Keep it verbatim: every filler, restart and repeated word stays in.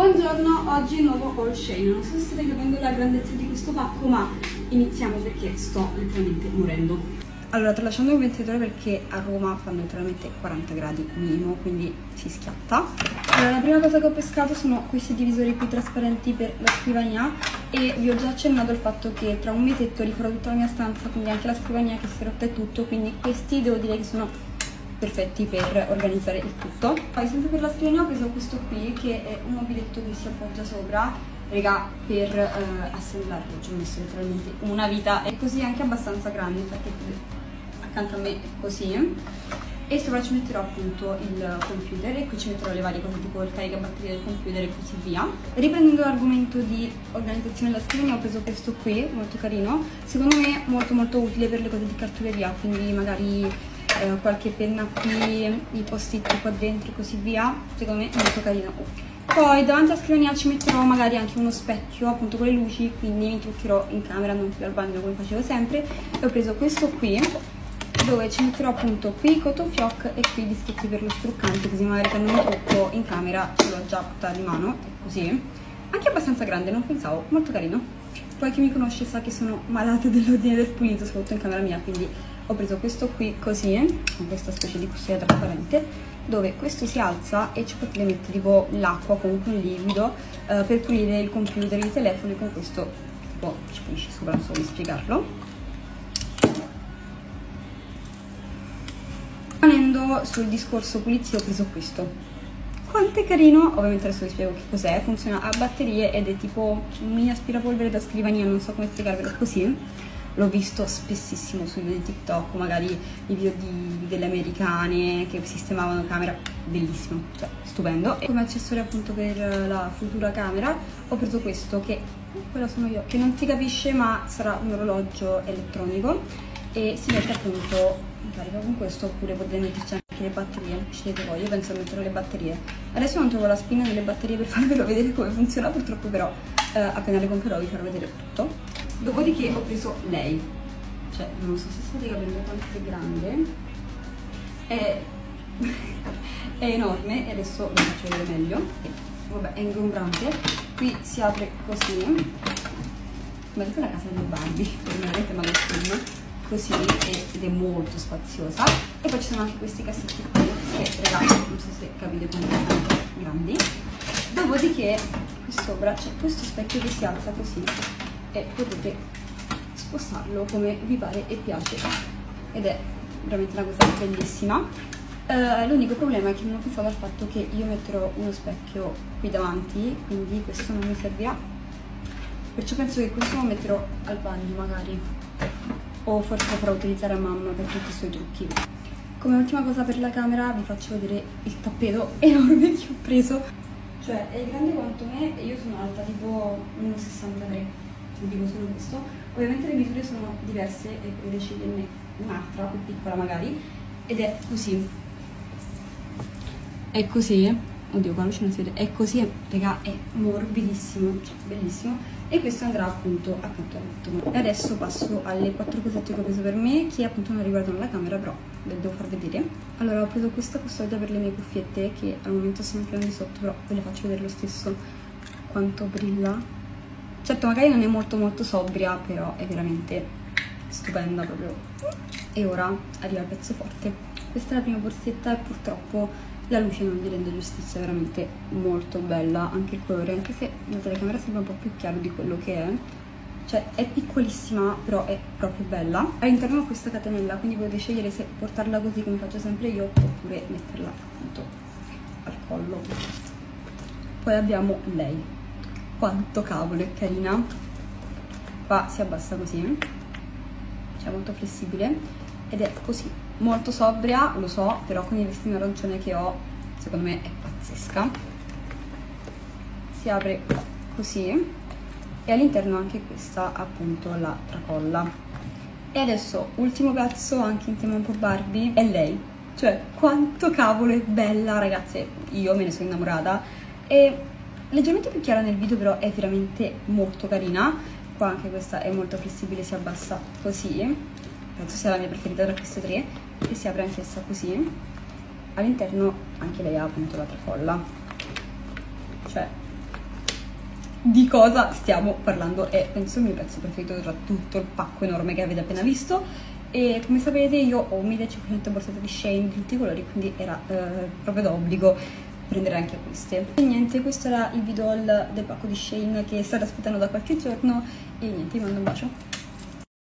Buongiorno, oggi il nuovo haul Shein. Non so se state capendo la grandezza di questo pacco, ma iniziamo perché sto letteralmente morendo. Allora, tralasciando il ventilatore perché a Roma fanno letteralmente quaranta gradi minimo, quindi si schiatta. Allora, la prima cosa che ho pescato sono questi divisori qui trasparenti per la scrivania e vi ho già accennato il fatto che tra un mesetto rifarò tutta la mia stanza, quindi anche la scrivania che si è rotta e tutto, quindi questi devo dire che sono perfetti per organizzare il tutto. Poi sempre per la scrivania ho preso questo qui che è un mobiletto che si appoggia sopra, raga, per eh, assemblarlo. Ci ho messo letteralmente una vita, è così anche abbastanza grande, infatti accanto a me è così. E sopra ci metterò appunto il computer e qui ci metterò le varie cose tipo il caricabatteria del computer e così via. Riprendendo l'argomento di organizzazione della scrivania ho preso questo qui, molto carino, secondo me molto molto utile per le cose di cartoleria, quindi magari eh, qualche penna qui, i post-it qua dentro e così via, secondo me è molto carino. Poi davanti alla scrivania ci metterò magari anche uno specchio appunto con le luci, quindi mi truccherò in camera, non qui al bagno come facevo sempre. E ho preso questo qui dove ci metterò appunto qui cotton fioc e qui dischetti per lo struccante, così magari quando mi trucco in camera ce l'ho già portata di mano, così. Anche abbastanza grande, non pensavo, molto carino. Poi chi mi conosce sa che sono malata dell'ordine del pulito, soprattutto in camera mia, quindi ho preso questo qui così, con questa specie di custodia trasparente, dove questo si alza e ci potete mettere tipo l'acqua, comunque un liquido, eh, per pulire il computer, il telefono, e con questo tipo ci pulisce sopra, non so come spiegarlo. Rimanendo sul discorso pulizia ho preso questo. Quanto è carino, ovviamente adesso vi spiego che cos'è, funziona a batterie ed è tipo un mini aspirapolvere da scrivania, non so come spiegarvelo così. L'ho visto spessissimo sui video di TikTok, magari i video di, delle americane che sistemavano camera, bellissimo, cioè stupendo. E come accessorio appunto per la futura camera ho preso questo che, quella sono io, che non si capisce ma sarà un orologio elettronico e si mette appunto in carica con questo, oppure potete metterci anche le batterie, scegliete voi, io penso a mettere le batterie. Adesso non trovo la spina delle batterie per farvelo vedere come funziona purtroppo, però eh, appena le comprerò vi farò vedere tutto. Dopodiché ho preso lei, cioè non so se state capendo quanto è grande, è, è enorme e adesso vi faccio vedere meglio. Vabbè, è ingombrante, qui si apre così, vedete la casa di Barbie, per me avete mai visto, così, ed è molto spaziosa. E poi ci sono anche questi cassetti qui che, ragazzi, non so se capite quanto sono grandi. Dopodiché qui sopra c'è questo specchio che si alza così e potete spostarlo come vi pare e piace, ed è veramente una cosa bellissima. Uh, l'unico problema è che non ho pensato al fatto che io metterò uno specchio qui davanti, quindi questo non mi servirà, perciò penso che questo lo metterò al bagno magari, o forse lo farò utilizzare a mamma per tutti i suoi trucchi. Come ultima cosa per la camera vi faccio vedere il tappeto enorme che ho preso, cioè è grande quanto me e io sono alta tipo uno virgola sessantatré, dico solo questo. Ovviamente le misure sono diverse e potete sceglierne un'altra più piccola magari, ed è così, è così, oddio qua luce non si vede, è così, raga, è morbidissimo, cioè bellissimo. E questo andrà appunto accanto al letto. E adesso passo alle quattro cosette che ho preso per me, che appunto non riguardano la camera, però ve le devo far vedere. Allora, ho preso questa custodia per le mie cuffiette, che al momento sono piene di sotto, però ve le faccio vedere lo stesso quanto brilla. Certo, magari non è molto molto sobria, però è veramente stupenda proprio. E ora arriva il pezzo forte. Questa è la prima borsetta e purtroppo la luce non gli rende giustizia, è veramente molto bella, anche il colore, anche se la telecamera sembra un po' più chiaro di quello che è. Cioè è piccolissima, però è proprio bella. All'interno ho questa catenella, quindi potete scegliere se portarla così come faccio sempre io, oppure metterla appunto al collo. Poi abbiamo lei. Quanto cavolo è carina, qua si abbassa così, cioè molto flessibile, ed è così, molto sobria, lo so, però con il vestito arancione che ho, secondo me è pazzesca. Si apre così e all'interno anche questa appunto la tracolla. E adesso, ultimo pezzo, anche in tema un po' Barbie, è lei, cioè quanto cavolo è bella, ragazze, io me ne sono innamorata. E leggermente più chiara nel video, però è veramente molto carina. Qua anche questa è molto flessibile, si abbassa così, penso sia la mia preferita tra queste tre, e si apre anch'essa così. All'interno anche lei ha appunto la tracolla, cioè di cosa stiamo parlando. È penso il mio pezzo preferito tra tutto il pacco enorme che avete appena visto. E come sapete io ho millecinquecento borsette di Shein di tutti i colori, quindi era eh, proprio d'obbligo prendere anche queste. E niente, questo era il video haul del pacco di Shein che state aspettando da qualche giorno. E niente, vi mando un bacio.